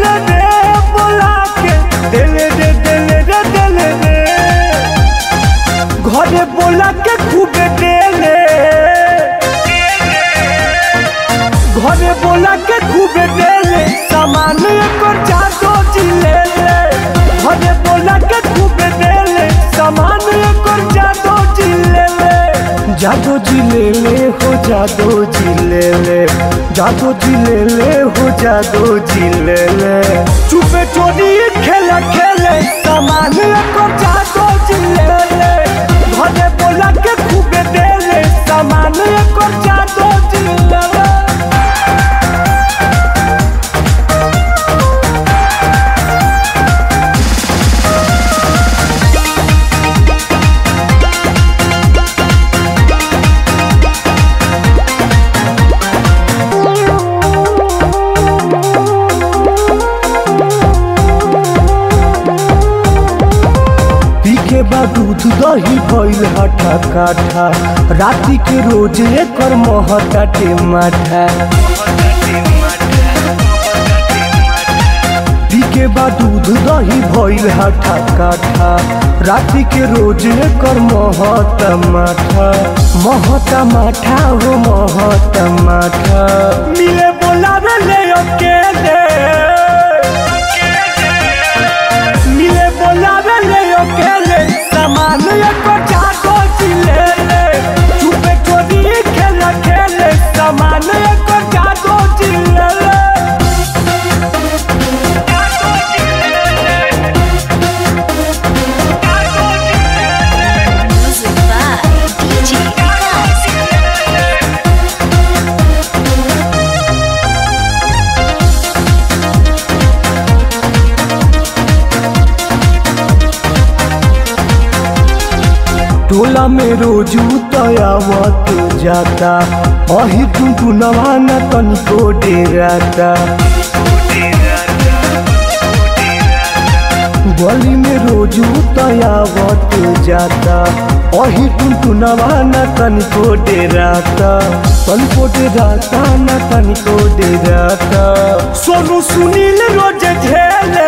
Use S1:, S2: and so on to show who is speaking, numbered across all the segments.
S1: दिले रे बोला के दिले रे घरे बोला के खूबे दिले घरे बोला के खूबे दिले सामान एकर जादो जिले घरे बोला के खूबे दिले सामान एकर जादो जिले जादो जिले हो जादो जिले जादो जिले हो जादो जिले चुपे चोरी खेला खेले सामान एकर जादो जिले घरे बोला के खूबे दिले सामान एकर जादो जिले दूध दही भइल हठा काठा राती के रोज एकर महताटे माठा पीके बाद दूध दही भइल हठा काठा राती के रोज एकर महता माठा हो महता माठा मिले बोला ले अकेले मिले बोला ले अकेले सामान एकर जादो जिले चुपे चोरी खेला खेले सामान एकर जादो जिले टोला में रोज उतयावत जाता अही टुनटुनवा न तनिको डेराता गली में रोज उतयावत जाता अही टुनटुनवा न तनिको डेराता न तनिको डेराता सोनू सुनील रोज झेले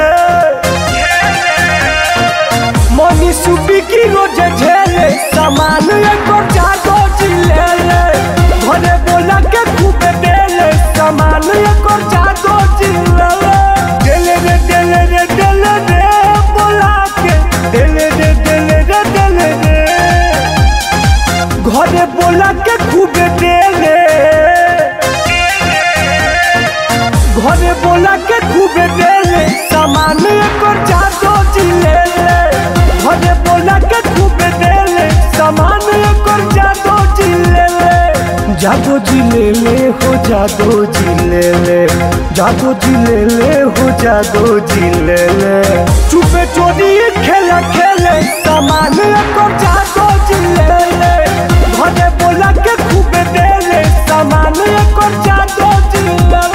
S1: मनी सुबी की रोज झेले सामान एकर जादो जिले घरे बोला के खूबे दिले सामान एकर जादो जिले दिले रे बोला के दिले रे घरे बोला के खूबे दिले घरे बोला के खूबे दिले सामान एकर जादो जिले घरे बोला के खूबे दिले सामान एकर जादो जिले जादो जिले हो जादो जिले जादो जिले हो जादो जिले चुपे चोरी खेला खेले सामान एकर जादो जिले घरे बोला के खूबे दिले सामान एकर जादो जिले।